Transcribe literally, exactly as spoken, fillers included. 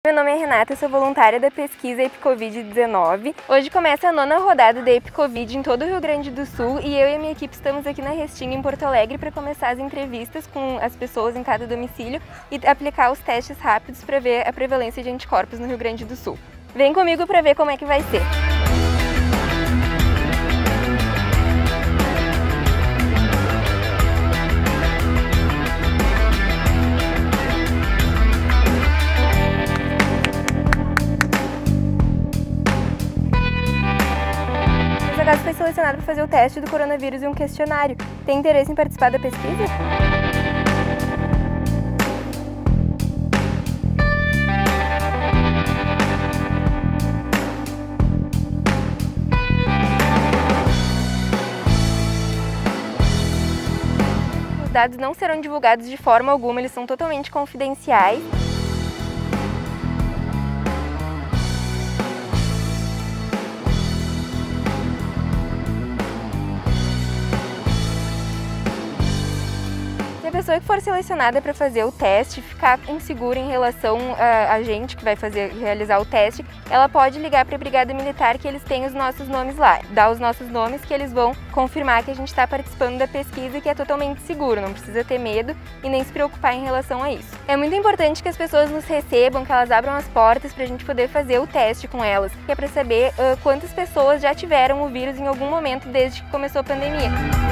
Meu nome é Renata, eu sou voluntária da pesquisa EpiCovid dezenove. Hoje começa a nona rodada da EpiCovid em todo o Rio Grande do Sul e eu e a minha equipe estamos aqui na Restinga, em Porto Alegre, para começar as entrevistas com as pessoas em cada domicílio e aplicar os testes rápidos para ver a prevalência de anticorpos no Rio Grande do Sul. Vem comigo para ver como é que vai ser. O caso foi selecionado para fazer o teste do coronavírus e um questionário. Tem interesse em participar da pesquisa? Os dados não serão divulgados de forma alguma, eles são totalmente confidenciais. Se a pessoa que for selecionada para fazer o teste ficar insegura em relação a, a gente que vai fazer, realizar o teste, ela pode ligar para a Brigada Militar, que eles têm os nossos nomes lá, dar os nossos nomes que eles vão confirmar que a gente está participando da pesquisa e que é totalmente seguro, não precisa ter medo e nem se preocupar em relação a isso. É muito importante que as pessoas nos recebam, que elas abram as portas para a gente poder fazer o teste com elas, que é para saber uh, quantas pessoas já tiveram o vírus em algum momento desde que começou a pandemia.